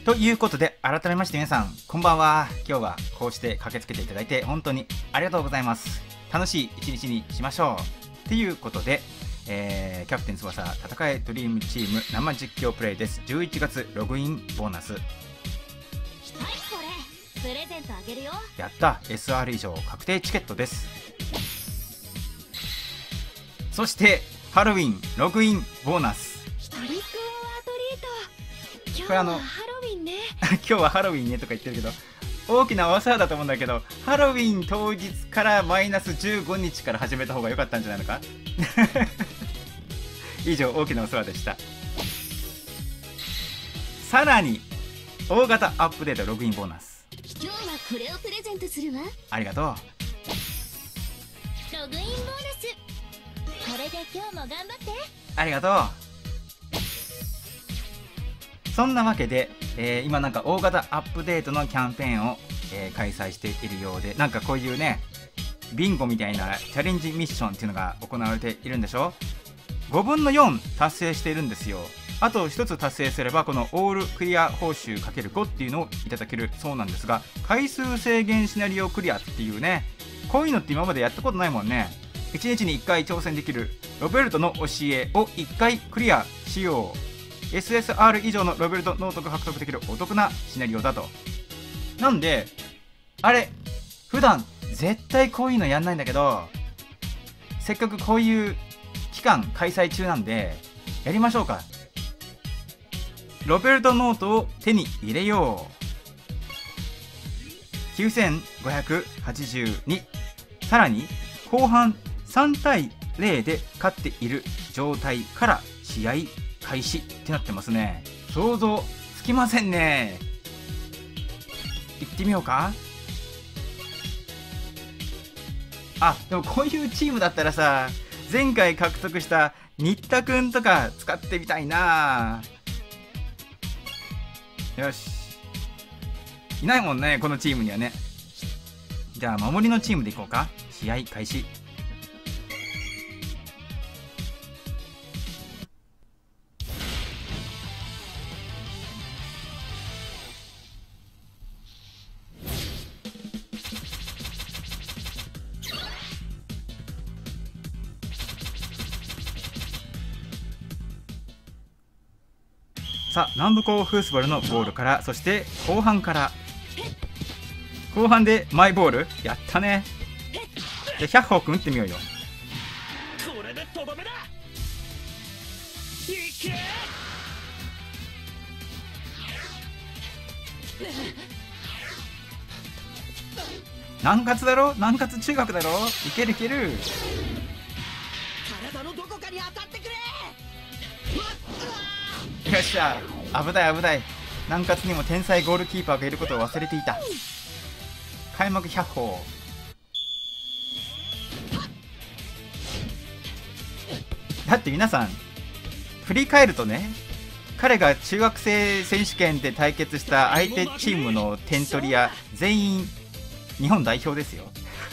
ということで、改めまして皆さんこんばんは。今日はこうして駆けつけていただいて本当にありがとうございます。楽しい一日にしましょうということで、キャプテン翼戦えドリームチーム生実況プレイです。11月ログインボーナス、 はい、これプレゼントあげるよ。 やった。 SR 以上確定チケットです。そしてハロウィンログインボーナス、 トリックオアトリート。 これ今日はハロウィンね。 今日はハロウィンねとか言ってるけど、大きなお世話だと思うんだけど、ハロウィン当日からマイナス15日から始めた方が良かったんじゃないのか以上、大きなお世話でした。さらに大型アップデートログインボーナス、 今日はこれをプレゼントするわ。 ありがとう。 ログインボーナス、これで今日も頑張って。 ありがとう。そんなわけで、今なんか大型アップデートのキャンペーンを、開催しているようで、なんかこういうねビンゴみたいなチャレンジミッションっていうのが行われているんでしょ。5分の4達成しているんですよ。あと1つ達成すればこのオールクリア報酬 ×5 っていうのをいただけるそうなんですが、回数制限シナリオクリアっていうね、こういうのって今までやったことないもんね。1日に1回挑戦できるロベルトの教えを1回クリアしよう。 SSR 以上のロベルトノートが獲得できるお得なシナリオだと。なんであれ、普段絶対こういうのやんないんだけど、せっかくこういう期間開催中なんでやりましょうか。ロベルトノートを手に入れよう。9582。さらに後半3対0で勝っている状態から試合開始ってなってますね。想像つきませんね。行ってみようか。あ、でもこういうチームだったらさ、前回獲得した新田くんとか使ってみたいな。よし、いないもんねこのチームにはね。じゃあ守りのチームでいこうか。試合開始。さあ、南部港フースバルのボールから、そして後半から後半でマイボールやったね。じゃあ100歩くん打ってみようよ。 これでとどめだ。いけ。 南葛だろ、南葛中学だろ、いけるいける。 体のどこかに当たってくれ。 よっしゃ、危ない危ない。南葛にも天才ゴールキーパーがいることを忘れていた。開幕100歩。だって皆さん振り返るとね、彼が中学生選手権で対決した相手チームの点取り屋全員日本代表ですよ。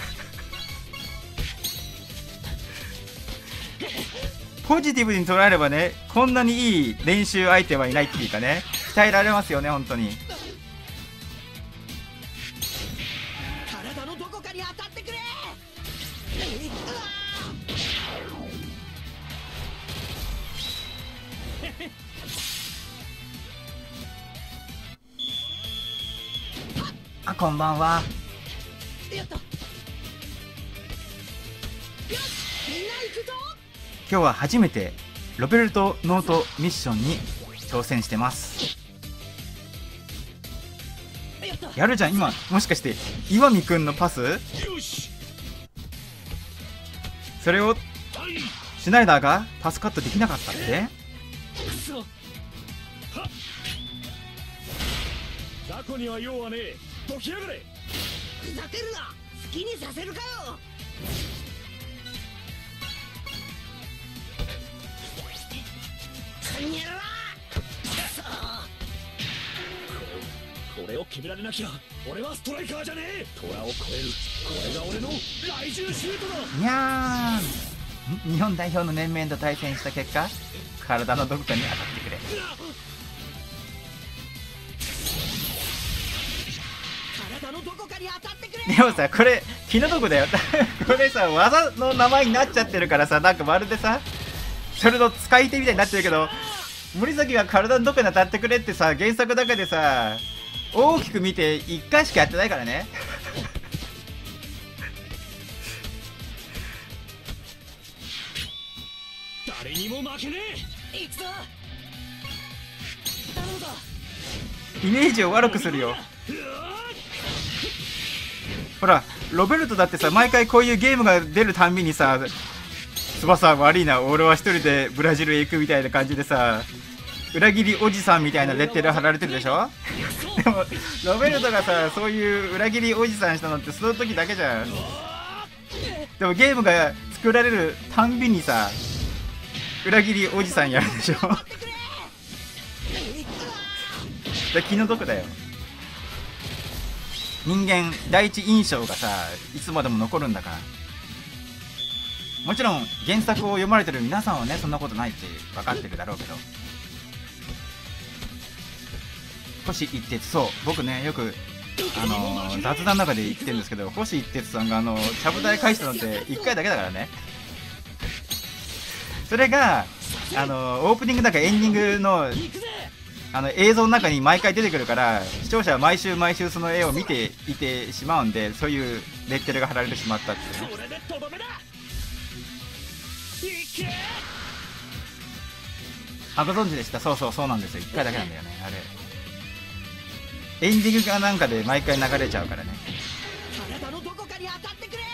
ポジティブに捉えればね、こんなにいい練習相手はいないっていうかね、鍛えられますよね本当に。 体のどこかに当たってくれ。 あ、こんばんは。 やった。よし、みんな行くぞ。 今日は初めてロベルトノートミッションに挑戦してます。やるじゃん。今もしかして岩見くんのパス、 よし。 それをはい。 シュナイダーがパスカットできなかったって。 くそ。はっ。雑魚には用はねえ。どきやがれ。ふざけるな。好きにさせるかよ。にゃら。これを決められなきゃ俺はストライカーじゃねえ。虎を超える。これが俺の来獣シュートだ。 にゃーん。日本代表の面々と対戦した結果、体のどこかに当たってくれ。 のどこかに当たってくれ。 でもさ、これ気の毒だよこれさ、技の名前になっちゃってるからさ、なんかまるでさ、それの使い手みたいになってるけど、森崎が体のどこに当たってくれってさ、原作だけでさ、大きく見て1回しかやってないからね誰にも負けねえ。行くぞ。頼むぞ。 イメージを悪くするよ。ほら、ロベルトだってさ、毎回こういうゲームが出るたんびにさ、翼悪いな、俺は一人でブラジルへ行くみたいな感じでさ、裏切りおじさんみたいなレッテル貼られてるでしょでもロベルトがさ、そういう裏切りおじさんしたのってその時だけじゃん。でもゲームが作られるたんびにさ、裏切りおじさんやるでしょ気の毒だよ。人間第一印象がさ、いつまでも残るんだから。もちろん原作を読まれてる皆さんはね、そんなことないって分かってるだろうけど、星一徹、そう、僕ね、よく雑談の中で言ってるんですけど、星一徹さんがちゃぶ台返したのって1回だけだからね。それがオープニングだかエンディングの映像の中に毎回出てくるから、視聴者は毎週毎週その絵を見ていてしまうんで、そういうレッテルが貼られてしまったっていうね。あ、ご存知でした。そうそう、そうなんですよ。1回だけなんだよね、あれ。エンディングかなんかで毎回流れちゃうからね。 体のどこかに当たってくれ。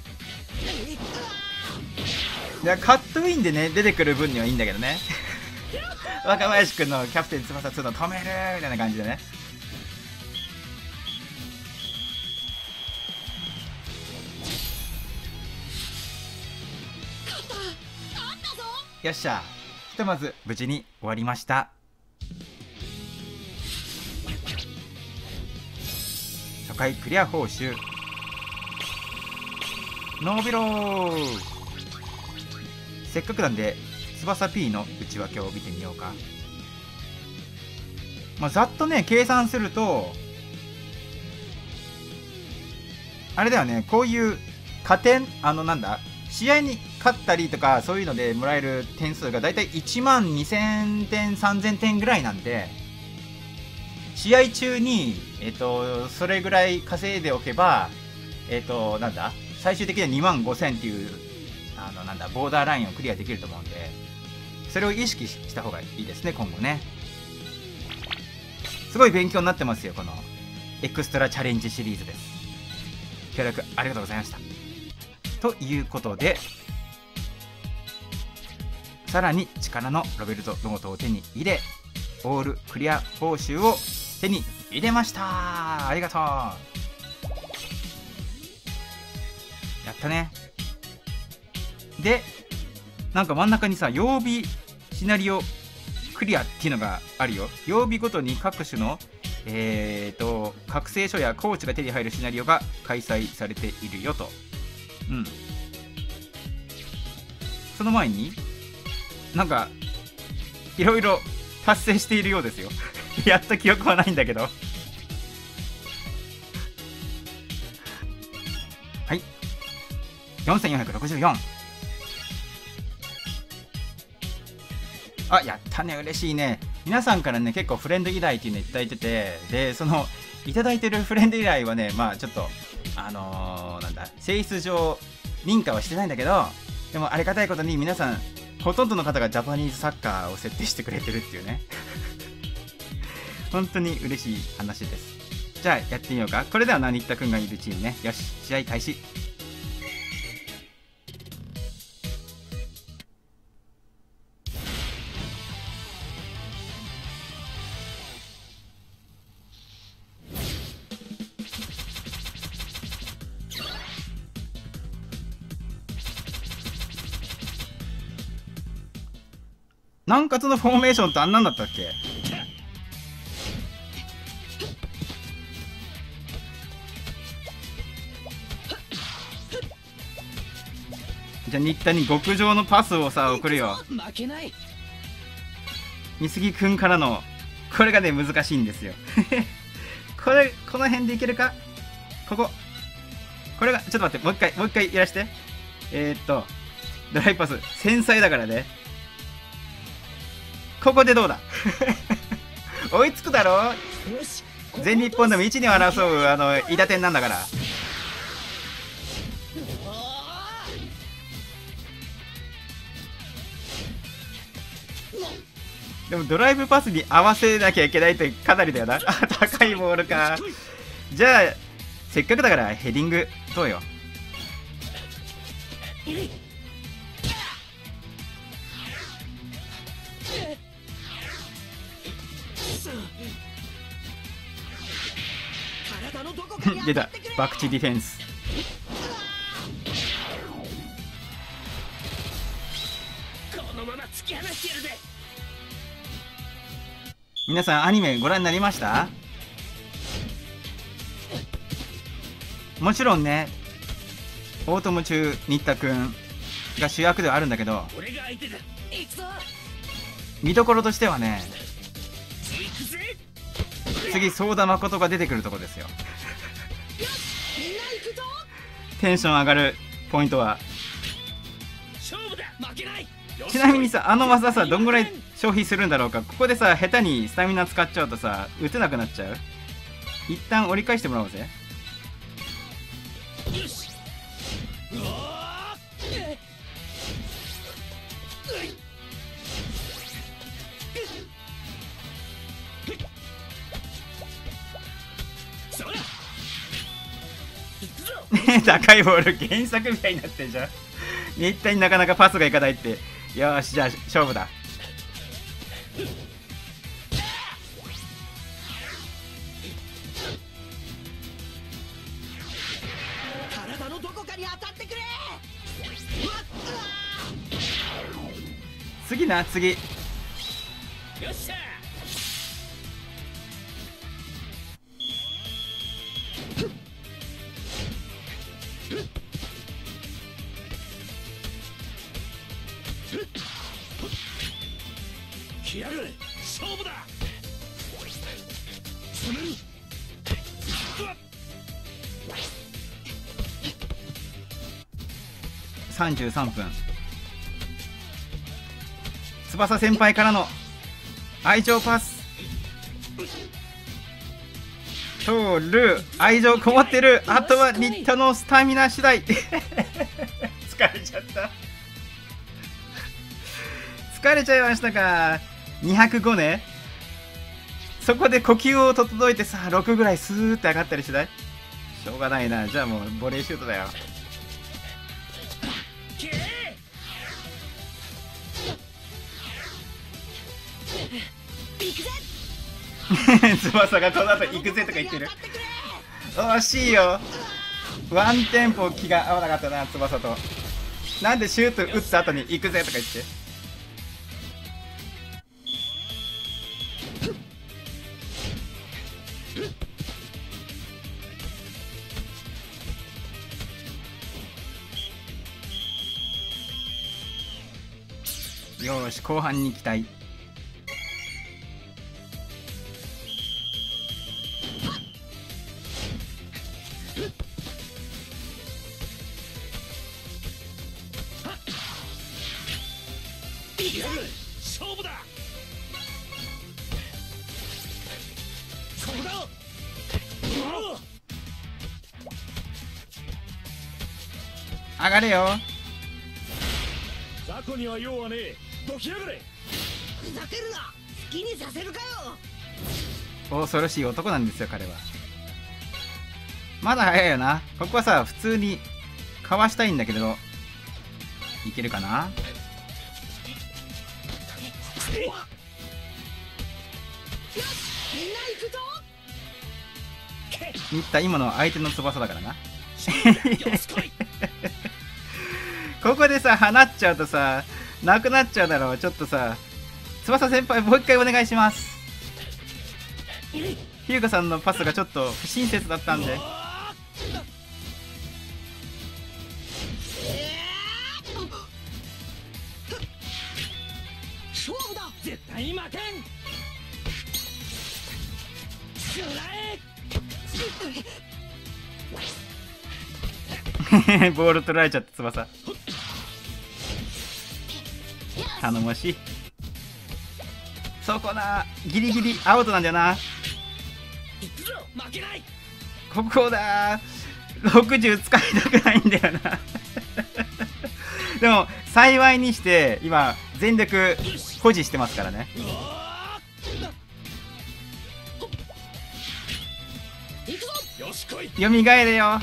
いや、カットインでね、出てくる分にはいいんだけどね。若林くんのキャプテン翼2の止めるみたいな感じでね。よっしゃ、ひとまず無事に終わりました。初回クリア報酬伸びろー。せっかくなんで翼 P の内訳を見てみようか。まあ、ざっとね計算するとあれだよね、こういう加点、なんだ、試合に勝ったりとかそういうのでもらえる点数がだいたい1万2000点3000点ぐらいなんで、試合中にそれぐらい稼いでおけばなんだ、最終的には2万5000っていうなんだ、ボーダーラインをクリアできると思うんで、それを意識した方がいいですね、今後ね。すごい勉強になってますよ、このエクストラチャレンジシリーズです。協力ありがとうございました。ということで、さらに力のロベルトノートを手に入れ、オールクリア報酬を手に入れました。ありがとう。やったね。で、なんか真ん中にさ、曜日シナリオクリアっていうのがあるよ。曜日ごとに各種の覚醒書やコーチが手に入るシナリオが開催されているよと。うん。その前になんかいろいろ達成しているようですよやった記憶はないんだけどはい、4464。あ、やったね、嬉しいね。皆さんからね、結構フレンド依頼っていうのいただいてて、で、そのいただいてるフレンド依頼はね、まあちょっとなんだ、性質上認可はしてないんだけど、でもありがたいことに皆さんほとんどの方がジャパニーズサッカーを設定してくれてるっていうね本当に嬉しい話です。じゃあやってみようか。これでは何田くんがいるチームね。よし、試合開始。南葛のフォーメーションってあんなんだったっけ？じゃあ新田に極上のパスをさ送るよ。 負けない。 美杉くんからのこれがね難しいんですよこの辺でいけるか。 これがちょっと待って、もう一回やらして。ドライパス繊細だからね。ここでどうだ追いつくだろ。全日本でも1、2を争う韋駄天なんだから。でもドライブパスに合わせなきゃいけないってかなりだよな。あ、高いボールか。じゃあせっかくだからヘディングどうよ。出た、バクチディフェンス。 このまま突き放してやるぜ。 皆さんアニメご覧になりました？もちろんね、大友中新田くんが主役ではあるんだけど、 俺が相手だ。行くぞ。 見どころとしてはね、 行くぜ。 次相田誠が出てくるとこですよ。テンション上がるポイントは。 勝負だ。負けない。 ちなみにさ、あの技さ、どんぐらい消費するんだろうか。ここでさ、下手にスタミナ使っちゃうとさ、打てなくなっちゃう。一旦折り返してもらおうぜ。 よし。うわー。そうだ。行くぞ。 高いボール原作みたいになってんじゃん。新田になかなかパスがいかないって。よーし、じゃあ勝負だ。 体のどこかに当たってくれ。 次な、次。 よっしゃ。来やがれ。勝負だ。攻める。 33分。翼先輩からの愛情パス。通る。愛情こもってる。あとは新田のスタミナ次第。疲れちゃった。疲れちゃいましたか。205ね。そこで呼吸を整えてさ、6ぐらいスーって上がったりしない？しょうがないな。じゃあもうボレーシュートだよ。翼がこの後行くぜとか言ってる。惜しいよ。ワンテンポ気が合わなかったな、翼と。なんでシュート打った後に行くぜとか言って。よーし、後半に期待。 勝負だ。ここだ。 上がれよ。 雑魚には用はねえ。どきやがれ。 ふざけるな。好きにさせるかよ。 恐ろしい男なんですよ、彼は。まだ早いよな。ここはさ、普通にかわしたいんだけれど、いけるかな。 みんな行くぞ。 新田今の相手の翼だからな。ここでさ、放っちゃうとさ、なくなっちゃうだろう。ちょっとさ、翼先輩もう一回お願いします。ひゆかさんのパスがちょっと不親切だったんで。 勝負だ。絶対負けん。食らえ。 ボール取られちゃって翼頼もしい。そこな、ギリギリアウトなんだよな。 行くぞ、負けない。 ここだー、60使いたくないんだよなでも幸いにして今全力保持してますからね。 行くぞ、よし来い。 よみがえれよ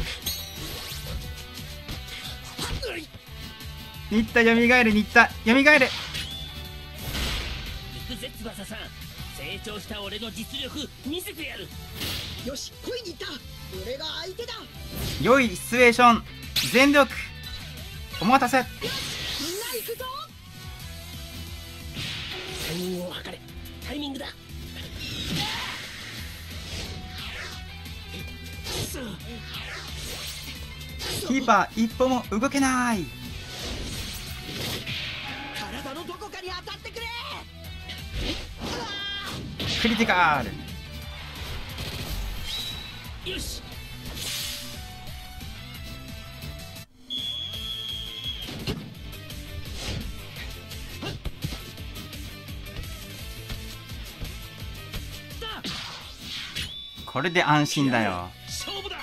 新田、よみがえれ、新田よみがえれ。 行くぜ翼さん、成長した俺の実力見せてやる。 よし来い新田、俺が相手だ。 良いシチュエーション、全力お待たせ。 みんな行くぞ。 タイミングを測れ。タイミングだ。 キーパー一歩も動けない。 体のどこかに当たってくれ。 クリティカル。 よし。 これで安心だよ。 勝負だ。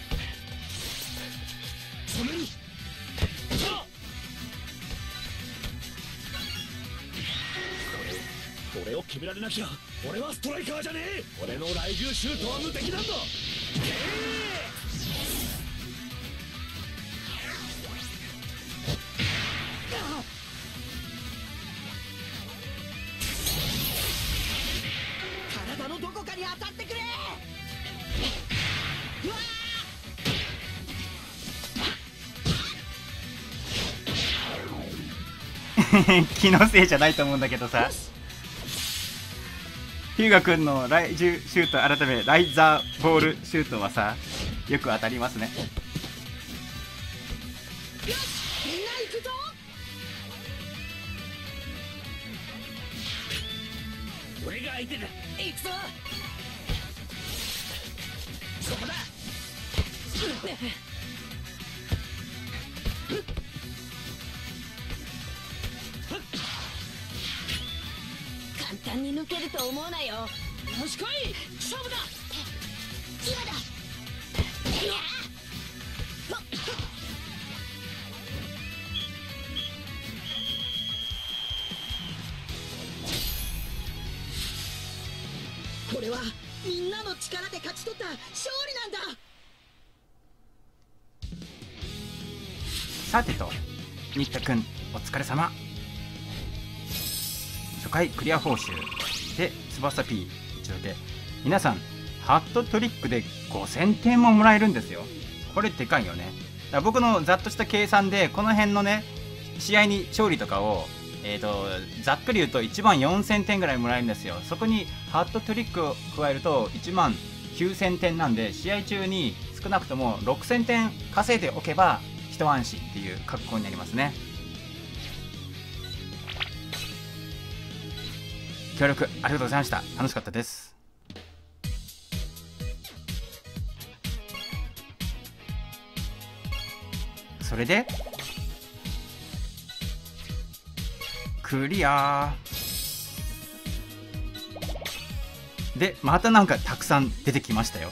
止める。これを決められなきゃ俺はストライカーじゃねえ。俺の雷獣シュートは無敵なんだ。 体のどこかに当たってくれ。 気のせいじゃないと思うんだけどさ、ヒューガ君の雷獣シュート改めライザーボールシュートはさ、よく当たりますね。 よしみんな行くぞ。 俺が相手だ。行くぞ。そこだ。 簡単に抜けると思うなよ。 よし来い。勝負だ。 今だ。いやこれはみんなの力で勝ち取った勝利なんだ。 さてと、新田君お疲れ様。初回クリア報酬で翼 P 一応で皆さんハットトリックで5000点ももらえるんですよ。これでかいよね。だから僕のざっとした計算でこの辺のね試合に勝利とかをざっくり言うと1万4000点ぐらいもらえるんですよ。そこにハットトリックを加えると1万9000点なんで、試合中に少なくとも6000点稼いでおけば一安心っていう格好になりますね。協力ありがとうございました。楽しかったです。それでクリアで、またなんかたくさん出てきましたよ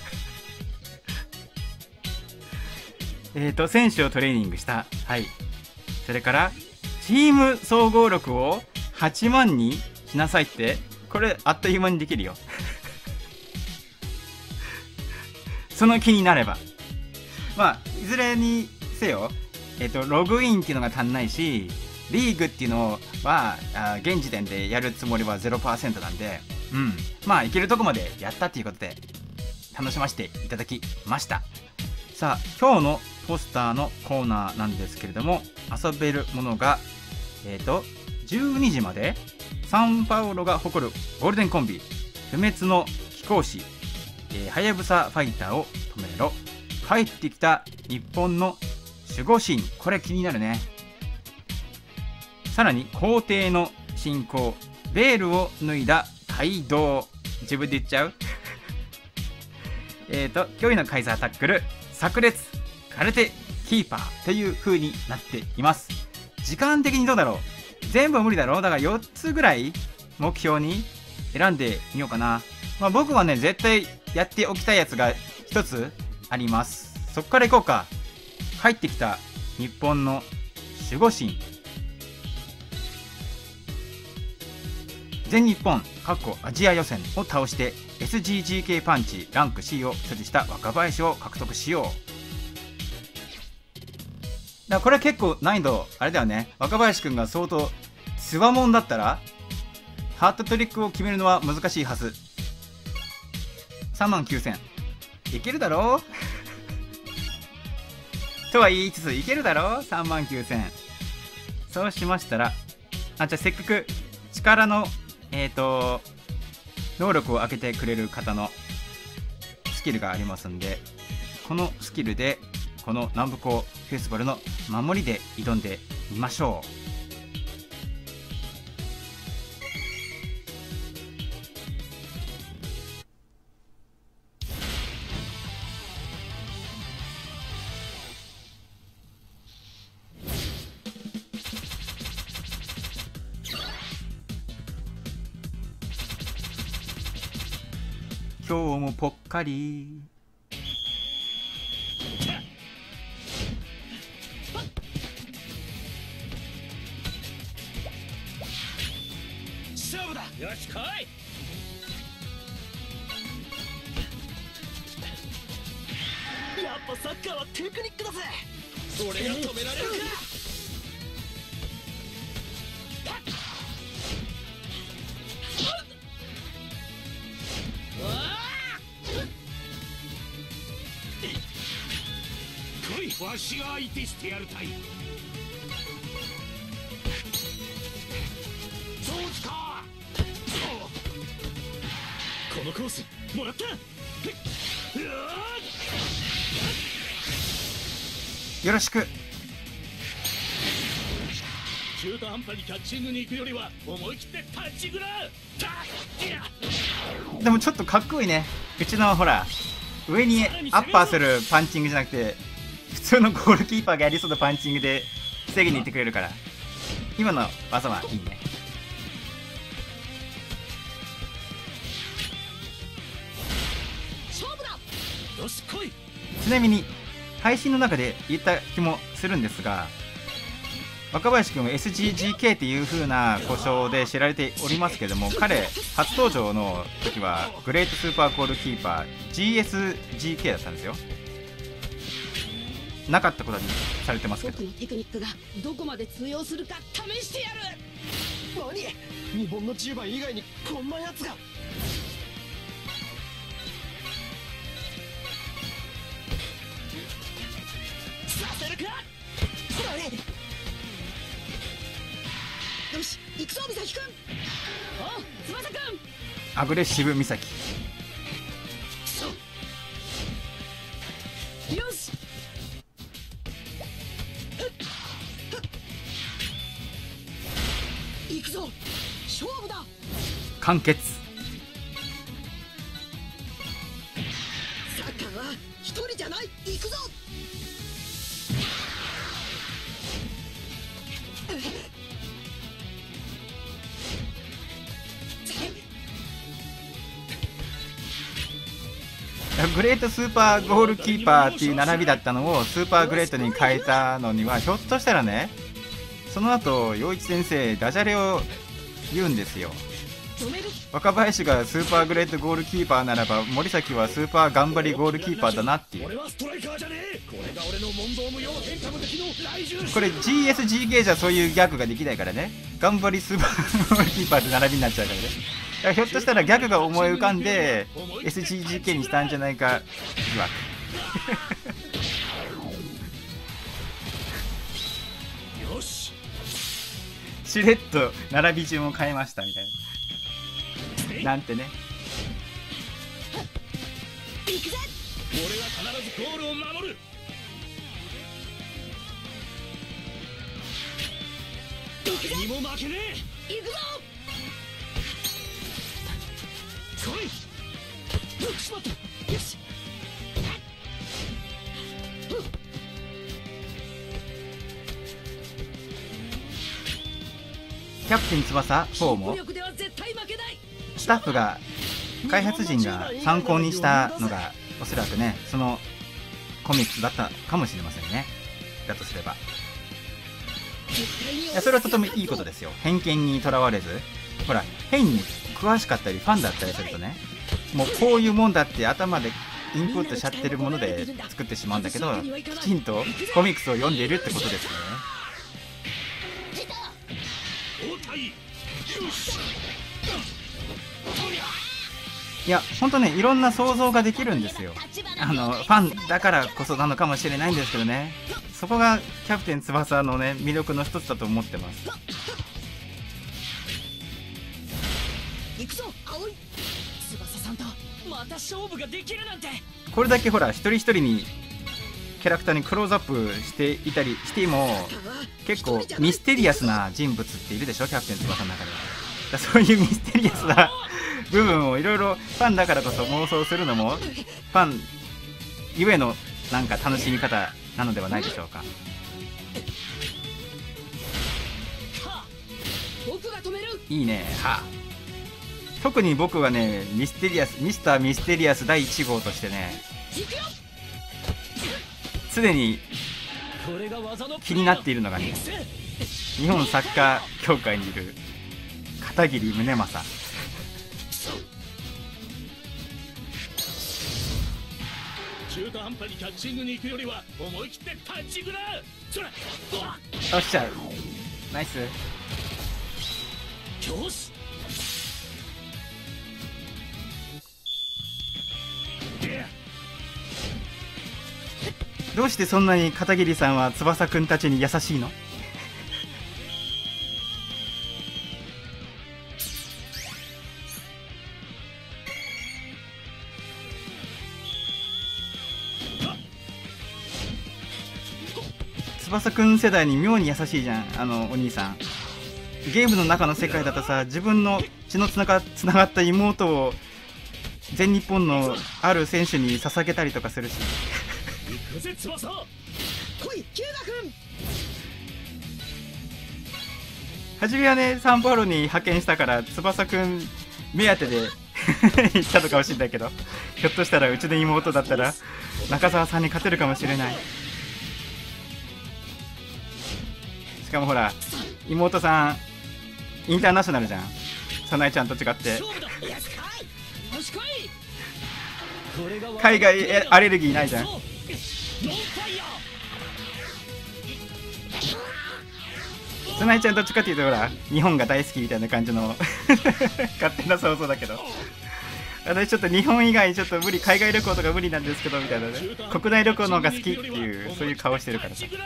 選手をトレーニングした。はい。それからチーム総合力を8万にしなさいって、これあっという間にできるよその気になれば。まあいずれにせよ、ログインっていうのが足んないし、リーグっていうのは現時点でやるつもりは 0% なんで、まあいけるとこまでやったっていうことで楽しませていただきました。さあ今日のポスターのコーナーなんですけれども、遊べるものが12時までサンパウロが誇るゴールデンコンビ、不滅の貴公子、はやぶさファイターを止めろ、帰ってきた日本の守護神、これ気になるね。さらに皇帝の信仰、ベールを脱いだ街道、自分で言っちゃう驚異のカイザータックル、炸裂、空手キーパーという風になっています。時間的にどうだろう。全部は無理だろう。だから4つぐらい目標に選んでみようかな。まあ、僕はね絶対やっておきたいやつが1つあります。そこからいこうか。入ってきた日本の守護神、全日本アジア予選を倒して SGGK パンチランク C を所持した若林を獲得しよう。だからこれは結構難易度あれだよね。若林くんが相当つわもんだったらハートトリックを決めるのは難しいはず。39,000いけるだろうとは言いつついけるだろう。39,000。そうしましたら、じゃあせっかく力の能力を上げてくれる方のスキルがありますんで、このスキルでこの南部港フェスティバルの守りで挑んでみましょう。今日もぽっかり勝負だ。よし来い。やっぱサッカーはテクニックだぜ。俺が止められるか。わしが相手してやるたい。そうきか。このコースもらった。 よろしく。 中途半端にキャッチングに行くよりは思い切ってタッチングだ。 でもちょっとかっこいいね。うちのほら上にアッパーするパンチングじゃなくて普通のゴールキーパーがやりそうなパンチングで防ぎに行ってくれるから、今の技はいいね。 勝負だ。 よし来い。 ちなみに配信の中で言った気もするんですが、若林くんは SGGK っていう風な故障で知られておりますけども、彼初登場の時はグレートスーパーゴールキーパー GSGK だったんですよ。なかったことにされてますけど、 僕のテクニックがどこまで通用するか試してやる。 何？日本の10番以外にこんなやつが。させるか。 よし行くぞ美咲くん。 お翼くん。 アグレッシブ美咲。 よし。 行くぞ。勝負だ。 完結。 サッカーは一人じゃない。行くぞ。 グレートスーパーゴールキーパーっていう並びだったのをスーパーグレートに変えたのには、ひょっとしたらね、その後陽一先生ダジャレを言うんですよ。若林がスーパーグレートゴールキーパーならば森崎はスーパー頑張りゴールキーパーだなっていう。 俺はストライカーじゃねえ。これが俺の問答無用変化無敵の来獣。 これ GSGK じゃそういうギャグができないからね。頑張りスーパーゴールキーパーって並びになっちゃうからね。だからひょっとしたらギャグが思い浮かんで SGGK にしたんじゃないか疑惑よし。 しれっと並び順を変えましたみたいな。なんてね。 行くぜ。 俺は必ずゴールを守る。誰にも負けねえ。 行くぞ。 来い。しまった。よし。 ャプテン翼4も力では絶対負けない。 スタッフが開発陣が参考にしたのがおそらくねそのコミックスだったかもしれませんね。だとすればいやそれはとてもいいことですよ。偏見にとらわれず、ほら変に詳しかったりファンだったりするとね、もうこういうもんだって頭でインプットしちゃってるもので作ってしまうんだけど、きちんとコミックスを読んでいるってことですよね。いや本当ね、いろんな想像ができるんですよ。ファンだからこそなのかもしれないんですけどね、そこがキャプテン翼のね魅力の一つだと思ってます。 行くぞ青い。翼さんとまた勝負ができるなんて。 これだけほら一人一人にキャラクターにクローズアップしていたりしても結構ミステリアスな人物っているでしょ、キャプテン翼の中では。だそういうミステリアスな部分をいろいろファンだからこそ妄想するのもファンゆえのなんか楽しみ方なのではないでしょうか。 僕が止める。 いいね。は特に僕はねミスターミステリアス第1号としてね常に気になっているのがね、日本サッカー協会にいる片桐宗正。 中途半端にキャッチングに行くよりは思い切ってパンチングだ。それよっしゃナイス。 よしどうしてそんなに片桐さんは翼くんたちに優しいの？翼くん世代に妙に優しいじゃん、お兄さん。ゲームの中の世界だとさ、自分の血のつながった妹を全日本のある選手に捧げたりとかするし。 行くぜ翼。 来いキューダ君。 初めはねサンパウロに派遣したから翼くん目当てで行ったのかもしれないけど、ひょっとしたらうちの妹だったら中澤さんに勝てるかもしれない。しかもほら妹さんインターナショナルじゃん、早苗ちゃんと違って。海外アレルギーないじゃん。早苗ちゃんどっちかっていうとほら日本が大好きみたいな感じの勝手な想像だけど、私ちょっと日本以外ちょっと無理、海外旅行とか無理なんですけどみたいなね、国内旅行の方が好きっていうそういう顔してるからさ。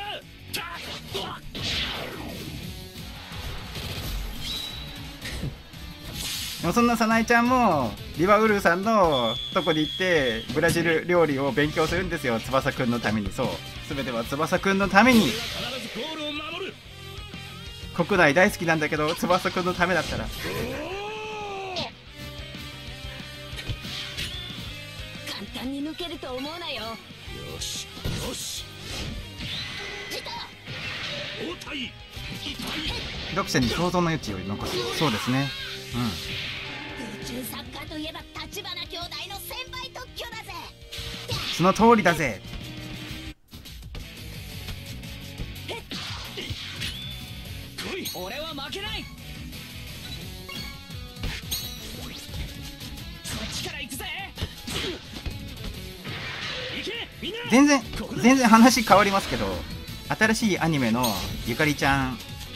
でもそんな早苗ちゃんもリバウルーさんのとこに行ってブラジル料理を勉強するんですよ、翼くんのために。そう全ては翼くんのために。国内大好きなんだけど翼くんのためだったら。 簡単に抜けると思うなよ。 よしよし。 読者に想像の余地を残す。そうですね。 宇宙サッカーといえば立花兄弟の先輩特許だぜ。 その通りだぜ。 俺は負けない。そっちから行くぜ。 全然話変わりますけど、新しいアニメのゆかりちゃん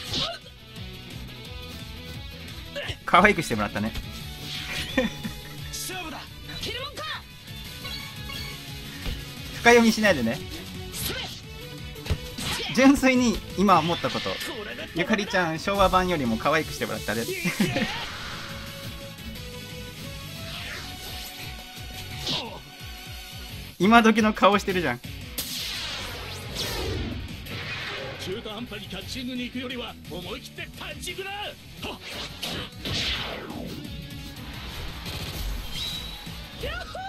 可愛くしてもらったね。 勝負だ。切るもんか。 深読みしないでね。純粋に今思ったこと、ゆかりちゃん昭和版よりも可愛くしてもらったね。今時の顔してるじゃん。 中途半端にキャッチングに行くよりは思い切ってパンチングだ。ヤッホ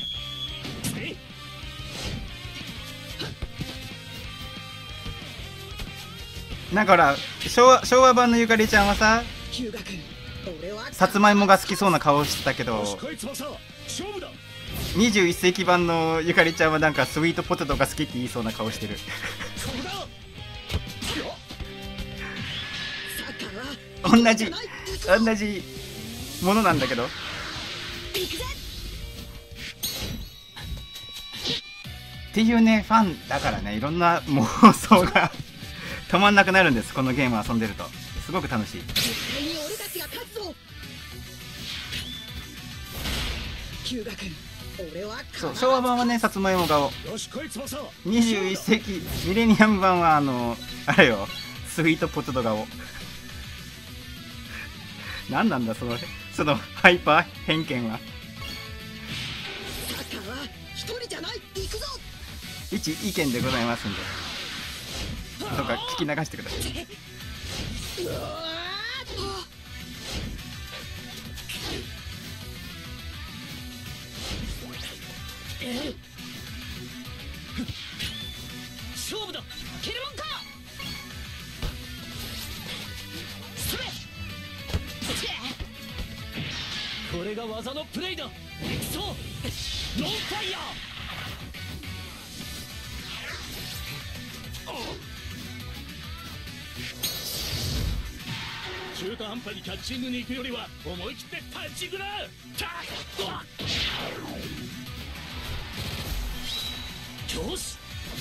ー。 なんかほら昭和版のゆかりちゃんはさ、 ヒュウガ君、俺はさつまいもが好きそうな顔してたけど、 こい翼勝負だ。 21世紀版のゆかりちゃんはなんかスイートポテトが好きって言いそうな顔してる。 ここだ。 サッカーは同じ同じものなんだけど、 行くぜ。 っていうね、ファンだからね、いろんな妄想が止まんなくなるんです。このゲーム遊んでるとすごく楽しい。 絶対に俺たちが勝つぞ。ヒュウガ君、俺はそう、昭和版はねさつまいも顔、 よしこい翼。 21世紀ミレニアム版はあれよ、スイートポテト顔。何なんだそのハイパー偏見は。 サッカーは一人じゃない。行くぞ。 一意見でございますんで、どうか聞き流してください。 うわーっ勝負だ。ケルモンか。それ。 これが技のプレイだ。 そう。ノンファイヤー。 中途半端にキャッチングに行くよりは思い切ってパンチングだ。 よし。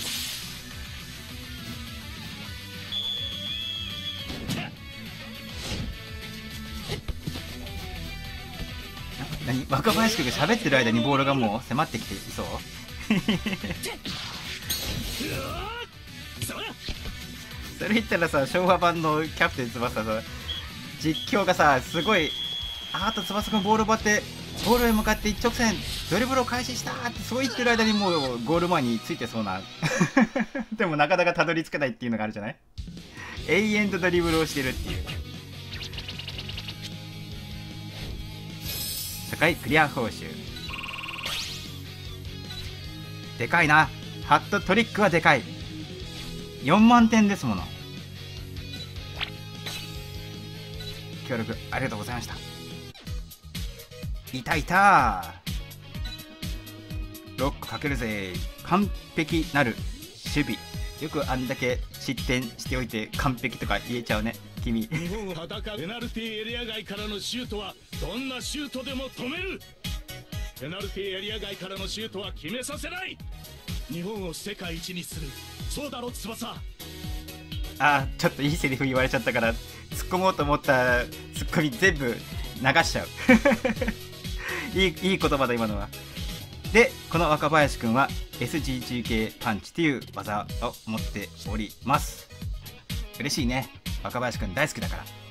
何、若林君が喋ってる間にボールがもう迫ってきていそう。それ言ったらさ、昭和版のキャプテン翼さ、実況がさ、すごいあと翼君ボールを奪ってゴールへ向かって一直線ドリブルを開始したってそう言ってる間にもうゴール前についてそうなでもなかなかたどり着けないっていうのがあるじゃない。永遠とドリブルをしてるっていう。高いクリア報酬でかいな。ハットトリックはでかい。4万点ですもの。協力ありがとうございました。いたいた。ロックかけるぜ。完璧なる守備。よくあんだけ失点しておいて完璧とか言えちゃうね君。 日本を戦うペナルティーエリア外からのシュートはどんなシュートでも止める。ペナルティーエリア外からのシュートは決めさせない。日本を世界一にする。そうだろ翼。 あー、ちょっといいセリフ言われちゃったから突っ込もうと思ったツッコミ全部流しちゃういい言葉だ今のは。でこの若林くんは SGGK パンチという技を持っております。嬉しいね、若林くん大好きだから。